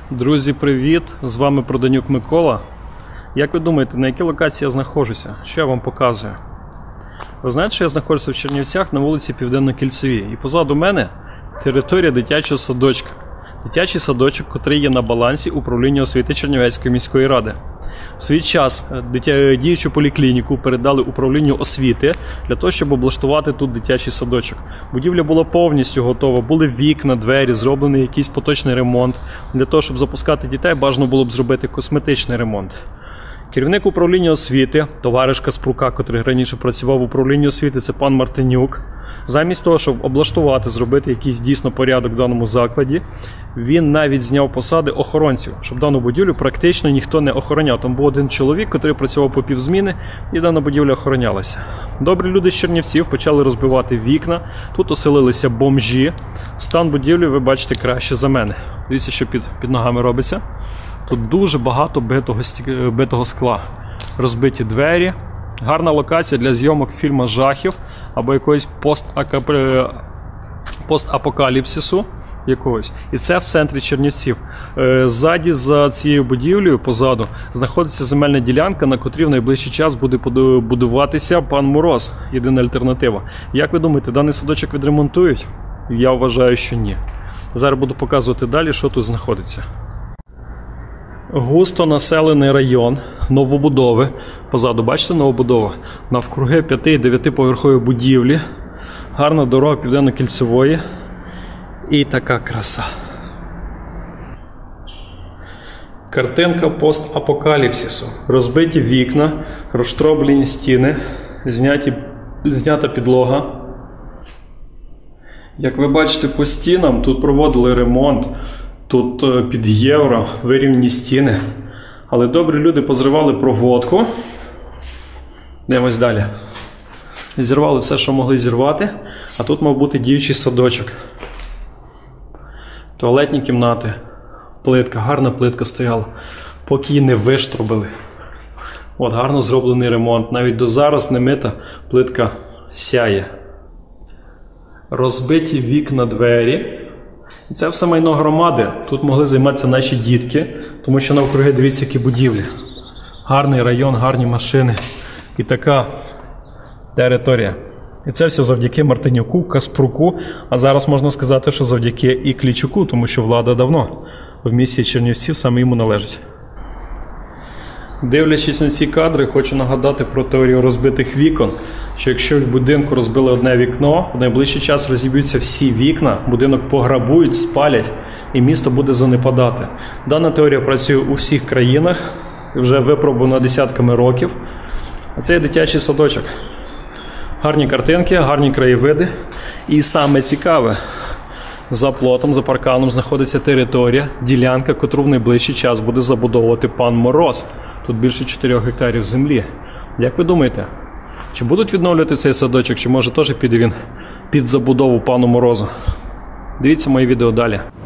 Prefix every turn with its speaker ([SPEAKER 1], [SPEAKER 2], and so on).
[SPEAKER 1] Друзі, привіт! З вами Проданюк Микола. Як ви думаєте, на якій локації я знаходжуся? Що я вам показую? Ви знаєте, що я знаходжуся в Чернівцях на вулиці Південно-Кільцевій. І позаду мене територія дитячого садочка. Дитячий садочок, який є на балансі управління освіти Чернівецької міської ради. В свій час діючу поліклініку передали управлінню освіти для того, щоб облаштувати тут дитячий садочок. Будівля була повністю готова, були вікна, двері, зроблений якийсь поточний ремонт. Для того, щоб запускати дітей, бажано було б зробити косметичний ремонт. Керівник управління освіти, товариш Каспрука, який раніше працював в управлінні освіти, це пан Мартинюк. Замість того, щоб облаштувати, зробити якийсь дійсно порядок в даному закладі, він навіть зняв посади охоронців, щоб дану будівлю практично ніхто не охороняв. Там був один чоловік, який працював по півзміни, і дана будівля охоронялася. Добрі люди з Чернівців почали розбивати вікна, тут оселилися бомжі. Стан будівлі ви бачите краще за мене. Дивіться, що під ногами робиться. Тут дуже багато битого скла. Розбиті двері. Гарна локація для зйомок фільму жахів або якогось постапокаліпсису якогось. І це в центрі Чернівців. Ззаді, за цією будівлею, позаду, знаходиться земельна ділянка, на котрій в найближчий час буде будуватися пан Мороз. Єдина альтернатива. Як ви думаєте, даний садочок відремонтують? Я вважаю, що ні. Зараз буду показувати далі, що тут знаходиться. Густо населений район, новобудови. Позаду, бачите, новобудова? Навкруги 5-9 поверхової будівлі. Гарна дорога Південно-Кільцевої. І така краса. Картинка постапокаліпсису. Розбиті вікна, розштроблені стіни, знята підлога. Як ви бачите, по стінам тут проводили ремонт. Тут під євро вирівняні стіни. Але добрі люди позривали проводку. Йдемось далі. Зірвали все, що могли зірвати. А тут мав бути діючий садочок. Туалетні кімнати. Плитка, гарна плитка стояла. Поки її не виштробили. От, гарно зроблений ремонт. Навіть до зараз не мита плитка сяє. Розбиті вікна, двері. І це все майно громади. Тут могли займатися наші дітки, тому що навкруги дивіться, які будівлі. Гарний район, гарні машини. І така територія. І це все завдяки Мартинюку, Каспруку, а зараз можна сказати, що завдяки і Клічуку, тому що влада давно в місті Чернівців саме йому належить. Дивлячись на ці кадри, хочу нагадати про теорію розбитих вікон, що якщо в будинку розбили одне вікно, в найближчий час розіб'ються всі вікна, будинок пограбують, спалять і місто буде занепадати. Дана теорія працює у всіх країнах, вже випробувана десятками років. А це є дитячий садочок. Гарні картинки, гарні краєвиди. І саме цікаве, за плотом, за парканом знаходиться територія, ділянка, яку в найближчий час буде забудовувати пан Мороз. Тут більше 4 гектарів землі. Як ви думаєте, чи будуть відновлювати цей садочок, чи може теж піде він під забудову пану Морозу? Дивіться мої відео далі.